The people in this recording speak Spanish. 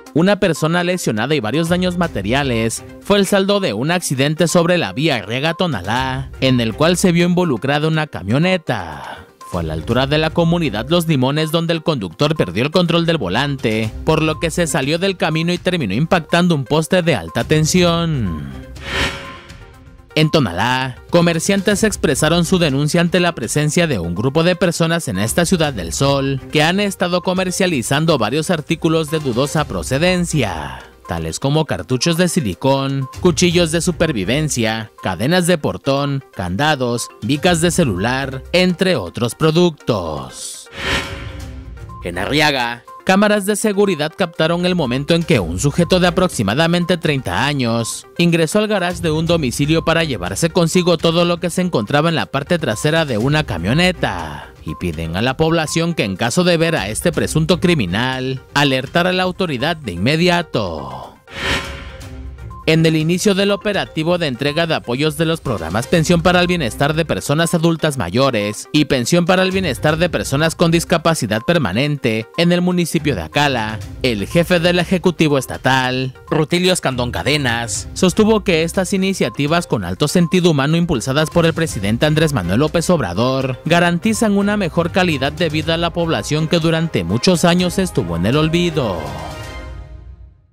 Una persona lesionada y varios daños materiales fue el saldo de un accidente sobre la vía Arriaga-Tonalá, en el cual se vio involucrada una camioneta. Fue a la altura de la comunidad Los Limones donde el conductor perdió el control del volante, por lo que se salió del camino y terminó impactando un poste de alta tensión. En Tonalá, comerciantes expresaron su denuncia ante la presencia de un grupo de personas en esta ciudad del sol que han estado comercializando varios artículos de dudosa procedencia, tales como cartuchos de silicón, cuchillos de supervivencia, cadenas de portón, candados, bicas de celular, entre otros productos. En Arriaga, cámaras de seguridad captaron el momento en que un sujeto de aproximadamente 30 años ingresó al garage de un domicilio para llevarse consigo todo lo que se encontraba en la parte trasera de una camioneta, y piden a la población que en caso de ver a este presunto criminal, alertar a la autoridad de inmediato. En el inicio del operativo de entrega de apoyos de los programas Pensión para el Bienestar de Personas Adultas Mayores y Pensión para el Bienestar de Personas con Discapacidad Permanente en el municipio de Acala, el jefe del Ejecutivo Estatal, Rutilio Escandón Cadenas, sostuvo que estas iniciativas con alto sentido humano impulsadas por el presidente Andrés Manuel López Obrador garantizan una mejor calidad de vida a la población que durante muchos años estuvo en el olvido.